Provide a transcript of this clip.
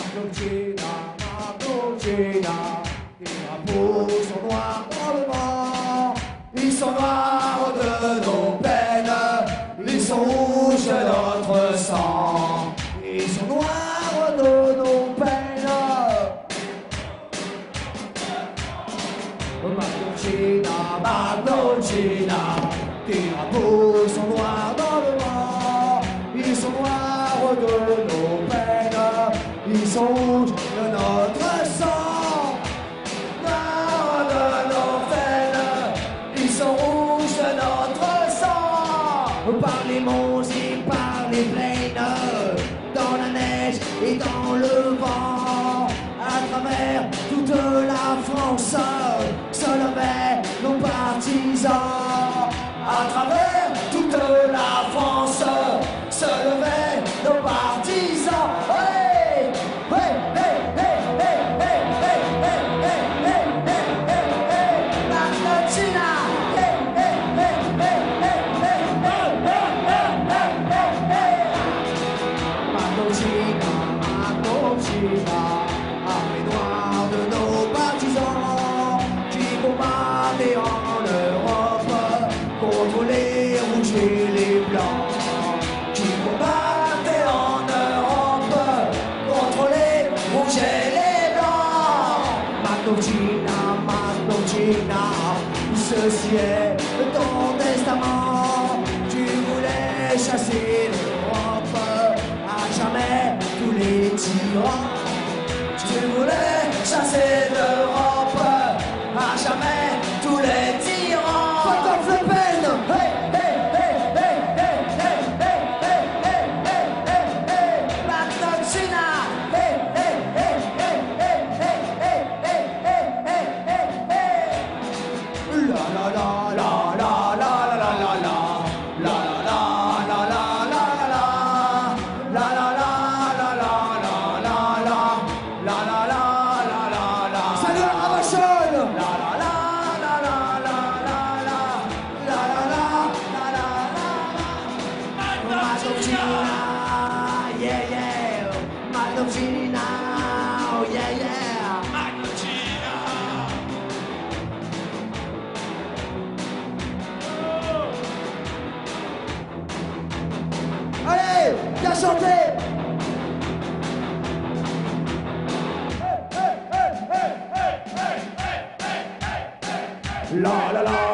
Martocina, Martocina, qui a peau sont noirs dans le vent. Ils sont noirs de nos peines, ils sont rouges de notre sang. Ils sont noirs de nos peines. Martocina, Martocina, qui a peau sont noirs dans le vent. Ils sont noirs de nos peines, ils sont rouges de notre sang. Noirs de nos veines, ils sont rouges de notre sang. Par les monts et par les plaines, dans la neige et dans le vent, à travers toute la France, se levaient nos partisans. À travers toute la France, se levaient nos partisans. Hey, hey, hey, hey, hey, hey, hey, hey, hey, hey, hey, hey, hey, Martocina. Hey, hey, hey, hey, hey, hey, hey, hey, hey, hey, hey. Martocina, Martocina, armée noire de nos partisans qui combattaient en Europe contre les rouges et les blancs. Qui combattaient en Europe contre les rouges et les blancs. Martocina, Martocina, ceci est ton testament. Tu voulais chasser l'Europe, à jamais tous les tyrans. Tu voulais chasser l'Europe, à jamais tous les tyrans. Fuck off Le Pen! Hey, hey, hey, hey, hey, hey, hey, hey, hey, hey, hey, hey, Martocina! Hey, hey, hey, hey, hey, hey, hey, hey, hey, hey, hey, hey. La la la la la la la la la. La la la la la la la. La la la la la la la la. La la la la la la. Salut la Ravachol! La la la la la la la la. La la la la la la. Martocina, yeah yeah. Martocina, oh yeah yeah. Allez, viens chanter. La la la